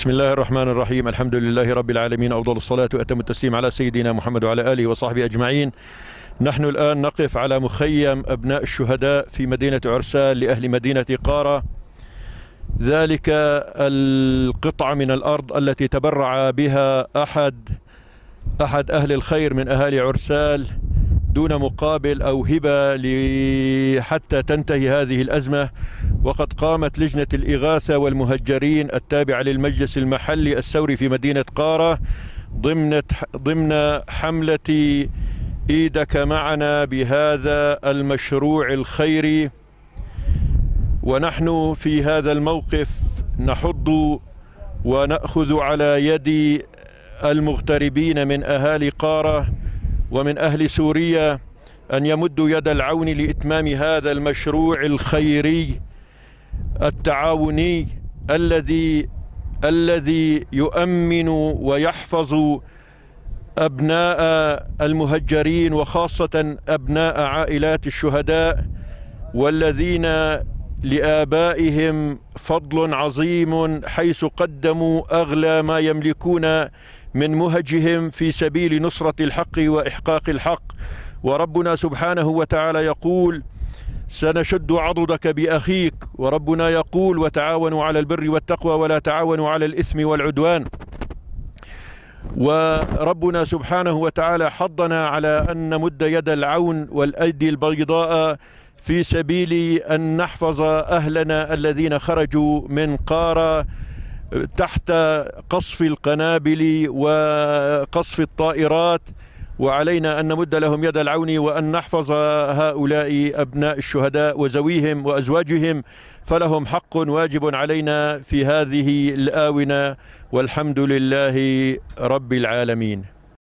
بسم الله الرحمن الرحيم. الحمد لله رب العالمين، أفضل الصلاة وأتم التسليم على سيدنا محمد وعلى آله وصحبه أجمعين. نحن الآن نقف على مخيم أبناء الشهداء في مدينة عرسال لأهل مدينة قارة، ذلك القطعة من الأرض التي تبرع بها أحد أهل الخير من أهالي عرسال دون مقابل أو هبة حتى تنتهي هذه الأزمة. وقد قامت لجنة الإغاثة والمهجرين التابعة للمجلس المحلي الثوري في مدينة قارة ضمن حملة إيدك معنا بهذا المشروع الخيري، ونحن في هذا الموقف نحض ونأخذ على يد المغتربين من أهالي قارة ومن أهل سوريا أن يمدوا يد العون لإتمام هذا المشروع الخيري التعاوني الذي يؤمن ويحفظ أبناء المهجرين وخاصة أبناء عائلات الشهداء، والذين لآبائهم فضل عظيم حيث قدموا أغلى ما يملكون من مهجهم في سبيل نصرة الحق وإحقاق الحق. وربنا سبحانه وتعالى يقول: سنشد عضدك بأخيك، وربنا يقول: وتعاونوا على البر والتقوى ولا تعاونوا على الإثم والعدوان. وربنا سبحانه وتعالى حضنا على أن نمد يد العون والأيدي البيضاء في سبيل أن نحفظ أهلنا الذين خرجوا من قارة تحت قصف القنابل وقصف الطائرات، وعلينا أن نمد لهم يد العون وأن نحفظ هؤلاء أبناء الشهداء وزويهم وأزواجهم، فلهم حق واجب علينا في هذه الآونة، والحمد لله رب العالمين.